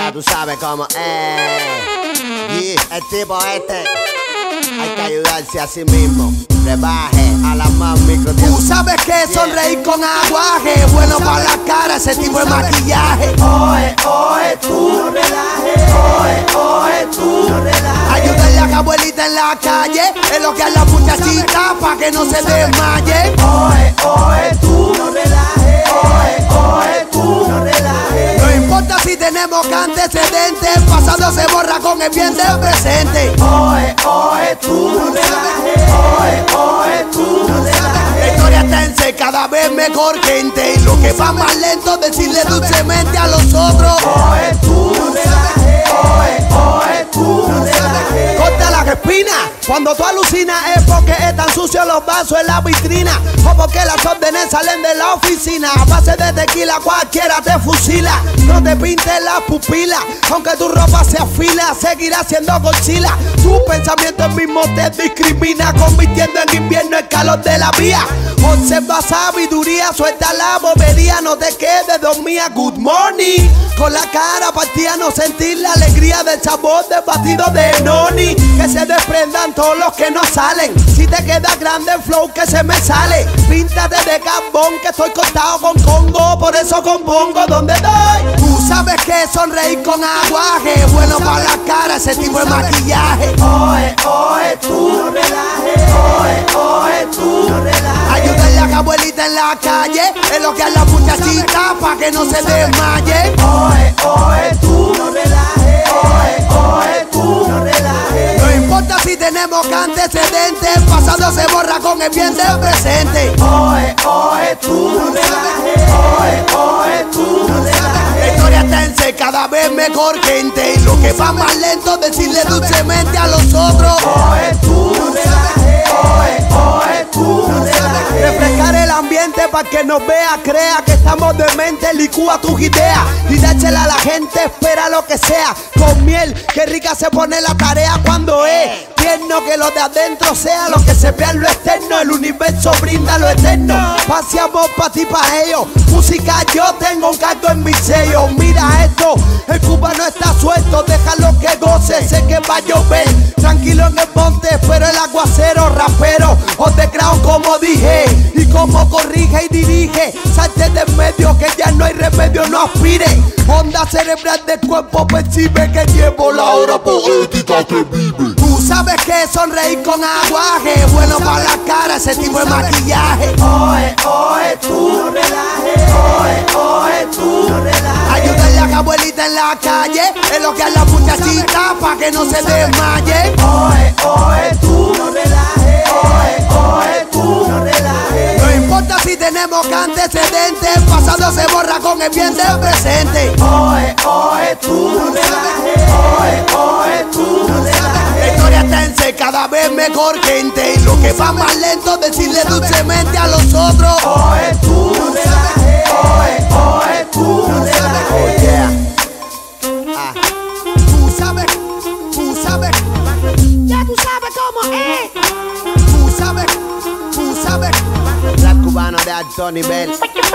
Ya tú sabes cómo es. Y el tipo este hay que ayudarse a sí mismo. Rebaje a la más micro. Tú sabes que sonreír con aguaje, bueno para la cara ese tipo de maquillaje. Oye, oye, tú no relajes. Oye, oye, tú no relajes. Ayudarle a la abuelita en la calle, es lo que a la muchachita pa' que no se desmaye. Oye, oye, tú no relajes. Oye, oye, tú no relajes. No importa si tenemos antecedentes, el pasado se borra con el bien del presente. Oye, oye, tú no relajes. Oye, oye, tú no relajes. La historia está en ser cada vez mejor gente, y lo que va más lento decirle dulcemente a los otros. Oye, tú no relajes. Oye, oye, tú no relajes. Corta la espina, cuando tú alucinas es porque están sucios los vasos en la vitrina, o porque las órdenes salen de la oficina. A base de tequila cualquiera te fusila. No te pintes las pupilas, aunque tu ropa se afila, seguirá siendo Godzilla. Tu pensamiento el mismo te discrimina, convirtiendo en invierno el calor de la vía. Observa sabiduría, suelta la bobería, no te quedes dormida. Good morning, con la cara partida, no sentir la alegría del sabor del batido de noni. Que se desprendan todos los que no salen. Si te queda grande el flow que se me sale, píntate de carbón que estoy cortado con Congo, por eso compongo donde estoy. Tú sabes que sonreír con aguaje, bueno para la cara ese tipo de maquillaje. Oye, oye, tú no relajes. Oye, oye, tú no relajes. Ayudarle a la abuelita en la calle, es lo que a la muchachita pa' que no se desmaye. Oye, oye, tú no relajes. Oye, oye, tú no relajes. No importa si tenemos antecedentes, el pasado se borra con el bien del presente. Oye, oye, tú no relajes. Oye, oye, tú no relajes. La historia está en ser cada vez mejor gente, y lo que va más lento decirle dulcemente a los otros. Oye, tú no relajes. Oye, oye, tú no relajes. Refrescar el ambiente para que nos vea, crea que estamos de mente, licúa tus ideas y dársela a la gente, espera lo que sea. Con miel, qué rica se pone la tarea cuando es tierno, que lo de adentro sea lo que se vea en lo externo. El universo brinda lo eterno, paseamos pa' ti, pa' ellos. Música yo tengo un cargo en mi sello. Mira esto, el cubano está suelto, déjalo que goce, sé que va a llover. Tranquilo en el monte, pero el aguacero rapero, underground como dije, y como corrige y dirige. Salte de medio que ya no hay remedio, no aspire. Onda cerebral del cuerpo percibe que llevo la hora poética que vive. Tú sabes que sonreír con aguaje, bueno para la cara ese tipo de maquillaje. Oye, oye, tú no relajes. Oye, oye, tú no relajes. Ayudarle a la abuelita en la calle, es lo que a la muchachita pa' que no se desmaye. Oye, oye, tú no relajes. Oye, oye, tú no relajes. No importa si tenemos antecedentes, el pasado se borra con el bien del presente. Oye, oye, tú no relajes. Oye, oye, tú no relajes. La historia está en ser cada vez mejor gente, y lo que va más lento decirle dulcemente a los otros. Oye, tú no relajes. Oye, oye, tú no relajes. Oh yeah. Tú sabes, Ya tú sabes cómo es. tú sabes. Rap cubano de alto nivel.